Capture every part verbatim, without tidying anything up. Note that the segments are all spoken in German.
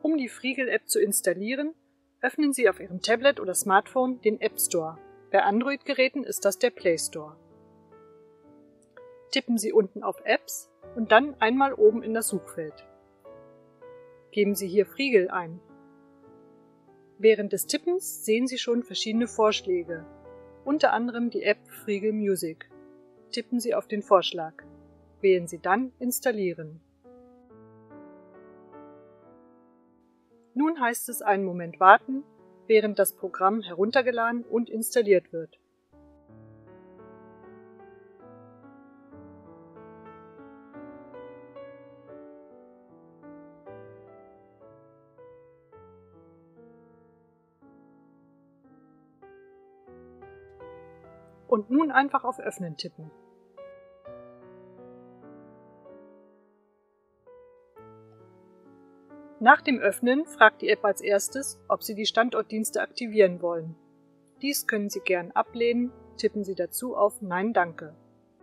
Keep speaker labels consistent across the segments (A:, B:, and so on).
A: Um die Frigel-App zu installieren, öffnen Sie auf Ihrem Tablet oder Smartphone den App Store. Bei Android-Geräten ist das der Play Store. Tippen Sie unten auf Apps und dann einmal oben in das Suchfeld. Geben Sie hier Frigel ein. Während des Tippens sehen Sie schon verschiedene Vorschläge, unter anderem die App Frigel Music. Tippen Sie auf den Vorschlag. Wählen Sie dann Installieren. Nun heißt es einen Moment warten, während das Programm heruntergeladen und installiert wird. Und nun einfach auf Öffnen tippen. Nach dem Öffnen fragt die App als erstes, ob Sie die Standortdienste aktivieren wollen. Dies können Sie gern ablehnen, tippen Sie dazu auf Nein, danke.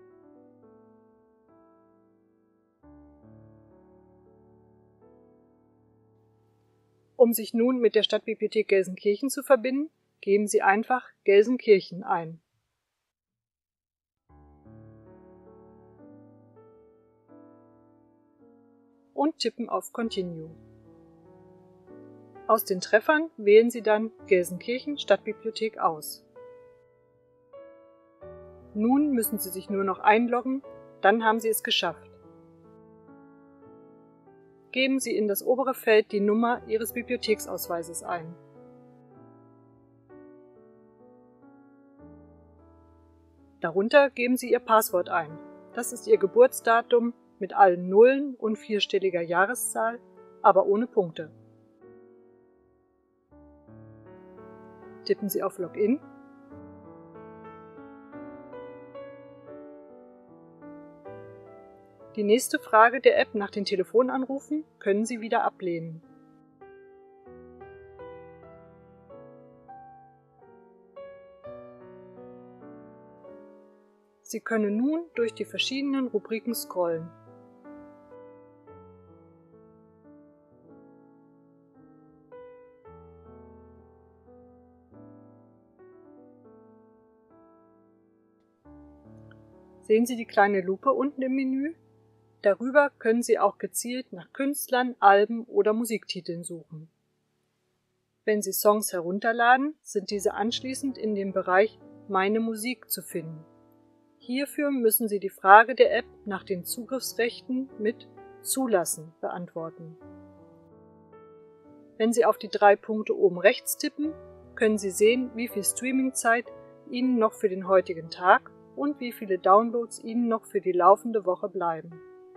A: Um sich nun mit der Stadtbibliothek Gelsenkirchen zu verbinden, geben Sie einfach Gelsenkirchen ein. Und tippen auf Continue. Aus den Treffern wählen Sie dann Gelsenkirchen Stadtbibliothek aus. Nun müssen Sie sich nur noch einloggen, dann haben Sie es geschafft. Geben Sie in das obere Feld die Nummer Ihres Bibliotheksausweises ein. Darunter geben Sie Ihr Passwort ein. Das ist Ihr Geburtsdatum mit allen Nullen und vierstelliger Jahreszahl, aber ohne Punkte. Tippen Sie auf Login. Die nächste Frage der App nach den Telefonanrufen können Sie wieder ablehnen. Sie können nun durch die verschiedenen Rubriken scrollen. Sehen Sie die kleine Lupe unten im Menü? Darüber können Sie auch gezielt nach Künstlern, Alben oder Musiktiteln suchen. Wenn Sie Songs herunterladen, sind diese anschließend in dem Bereich Meine Musik zu finden. Hierfür müssen Sie die Frage der App nach den Zugriffsrechten mit Zulassen beantworten. Wenn Sie auf die drei Punkte oben rechts tippen, können Sie sehen, wie viel Streamingzeit Ihnen noch für den heutigen Tag und wie viele Downloads Ihnen noch für die laufende Woche bleiben.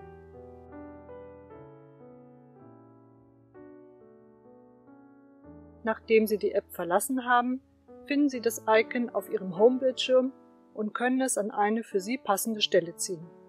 A: Nachdem Sie die App verlassen haben, finden Sie das Icon auf Ihrem Homebildschirm und können es an eine für Sie passende Stelle ziehen.